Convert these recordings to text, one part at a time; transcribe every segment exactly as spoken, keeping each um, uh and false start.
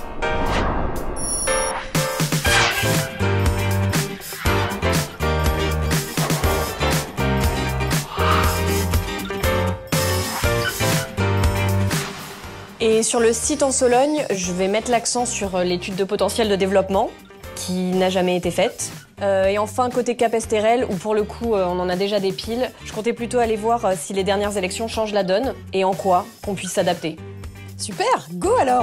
Et sur le site en Sologne, je vais mettre l'accent sur l'étude de potentiel de développement, qui n'a jamais été faite. Euh, et enfin, côté Capesterel, où pour le coup, euh, on en a déjà des piles, je comptais plutôt aller voir euh, si les dernières élections changent la donne, et en quoi, qu'on puisse s'adapter. Super, go alors.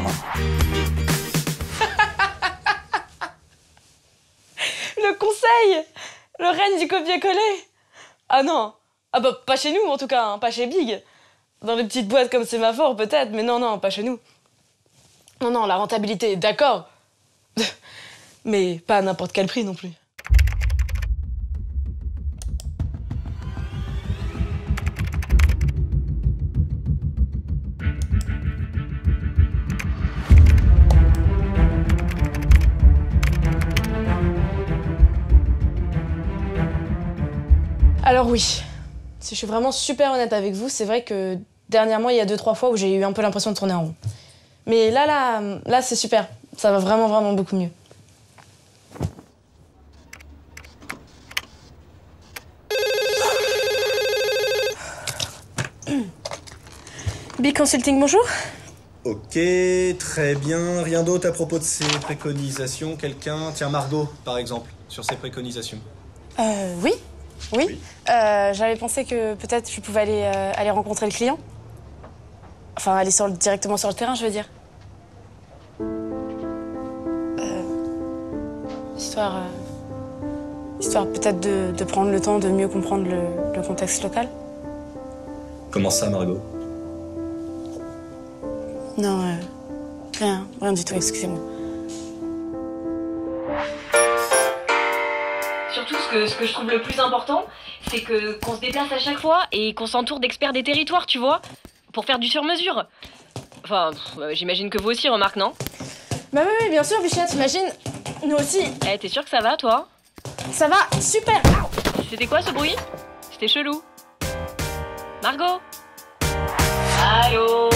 Le conseil, le règne du copier-coller. Ah non, ah bah pas chez nous en tout cas, hein, pas chez Big. Dans les petites boîtes comme Sémaphore peut-être, mais non, non, pas chez nous. Non, non, la rentabilité, d'accord. Mais pas à n'importe quel prix non plus. Alors oui, si je suis vraiment super honnête avec vous, c'est vrai que dernièrement, il y a deux, trois fois où j'ai eu un peu l'impression de tourner en rond. Mais là, là, là, c'est super. Ça va vraiment, vraiment beaucoup mieux. Big Consulting, bonjour. Ok, très bien. Rien d'autre à propos de ces préconisations? Quelqu'un? Tiens, Margot, par exemple, sur ces préconisations. Euh, oui. Oui. Oui. Euh, j'avais pensé que peut-être je pouvais aller, euh, aller rencontrer le client. Enfin, aller sur le, directement sur le terrain, je veux dire. Euh, histoire... Euh, histoire peut-être de, de prendre le temps de mieux comprendre le, le contexte local. Comment ça, Margot? Non, euh, rien. Rien du tout, excusez-moi. Surtout, ce que, ce que je trouve le plus important, c'est que qu'on se déplace à chaque fois et qu'on s'entoure d'experts des territoires, tu vois, pour faire du sur-mesure. Enfin, pff, j'imagine que vous aussi, remarque, non? Bah oui, oui, bien sûr, Bichette, t'imagines. Nous aussi. Eh, t'es sûr que ça va, toi? Ça va, super. C'était quoi, ce bruit? C'était chelou. Margot? Allô?